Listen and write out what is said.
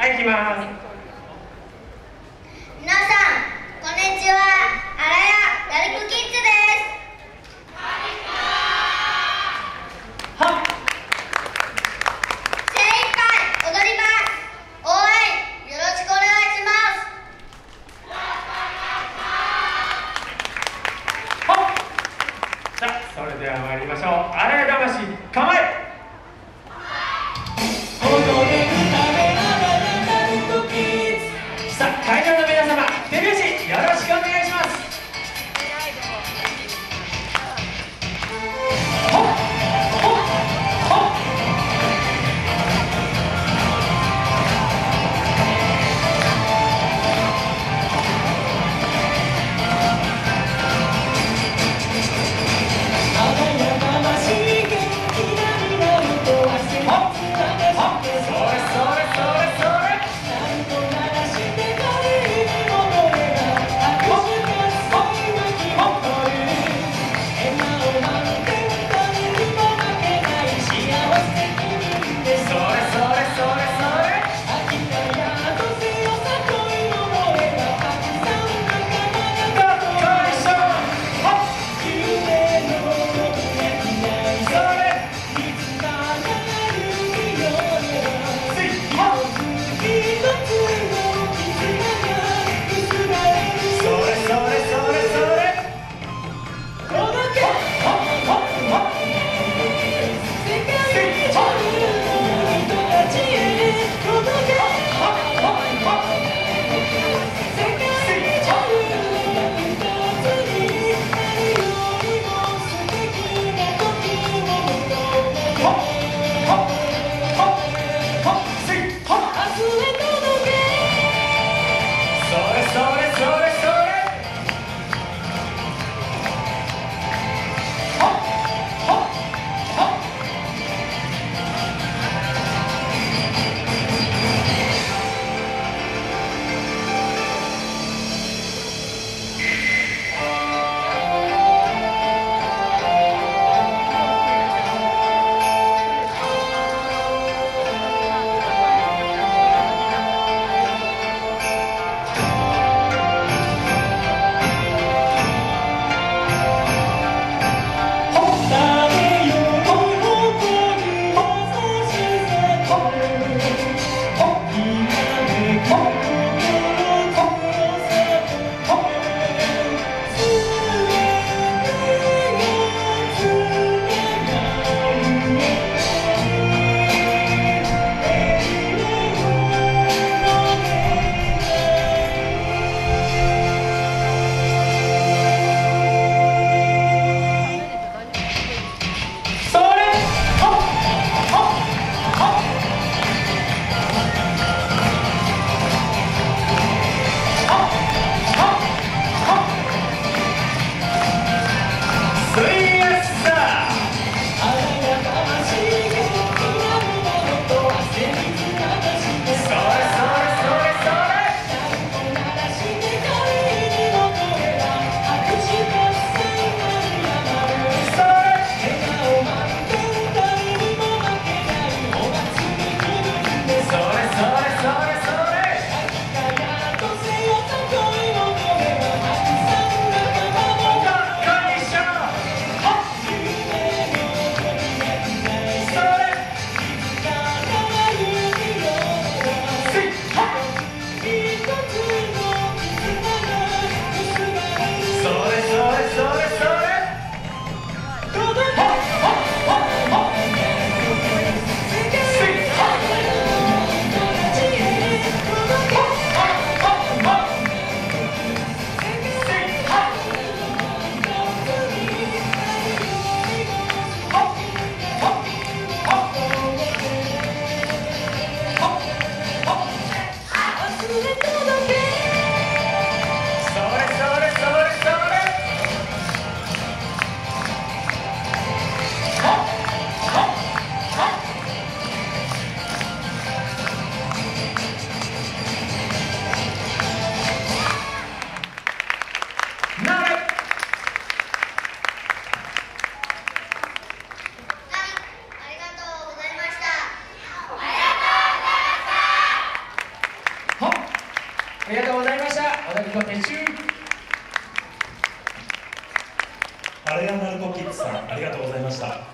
はい、行きます。 皆さんこんにちは。あらややりこキッズです。 はっ、 精一杯踊ります。応援よろしくお願いします。 はっ。さあ、それでは参りましょう。あらや魂構え。さあ、会場の皆様、手拍子よろしくお願いします。ほっほっほっ。 ありがとうございました。小田切子撤収。 アレアナルコキッズさん、ありがとうございました。